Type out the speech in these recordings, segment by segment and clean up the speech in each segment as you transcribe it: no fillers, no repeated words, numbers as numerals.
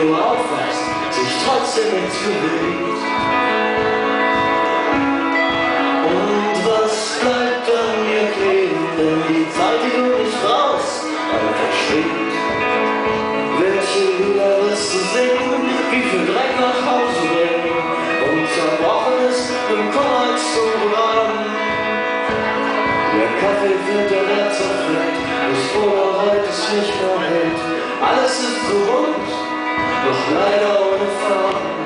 du aufwachst, sich trotzdem nichts bewegt. Und was bleibt an mir kleben, wenn die Zeit, die du nicht brauchst, einfach steht? Welche Lieder wirst du singen, wie viel Dreck nach Hause bringen und Zerbrochenes im Kummer zu begraben? Der Kaffee wird der Herz zerfleckt, das Brot heute ist nicht mehr hält. Alles ist so bunt, doch leider ohne Farben.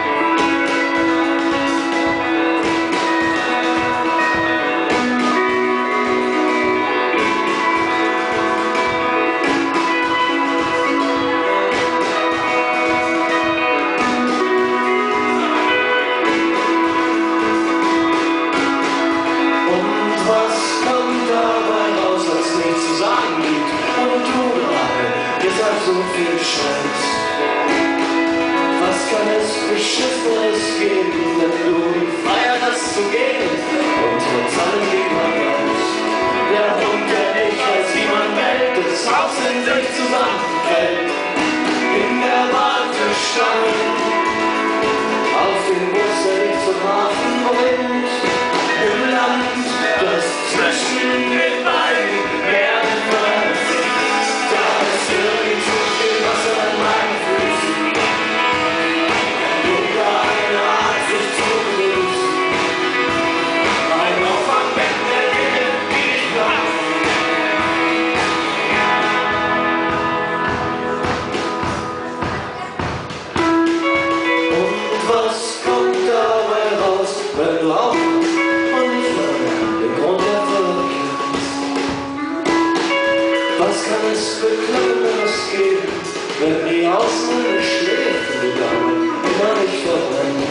So viel Scheiß. Was kann es Beschissenes geben, wenn du die Freiheit hast zu gehen und trotz allem jemand weiß? Der Hund, der nicht weiß, wie man meldet, das Haus in sich zusammenfällt. In der Warteschlange auf den Bus, der dich zum Hafen bringt. Im Land, das zwischen den beiden Meeren verlässt. Da ist irgendwo Wasser an meinen Füßen. Und eine Art sich zu begrüßen. Ein Auffangbecken der Dinge, die ich brauche. Und was kommt dabei raus, wenn du aufmachst und nicht mehr den Grund dafür kennst? Was kann es Beklemmendes geben, wenn die Außenwelt schläft und die Dame immer nicht verbrennt?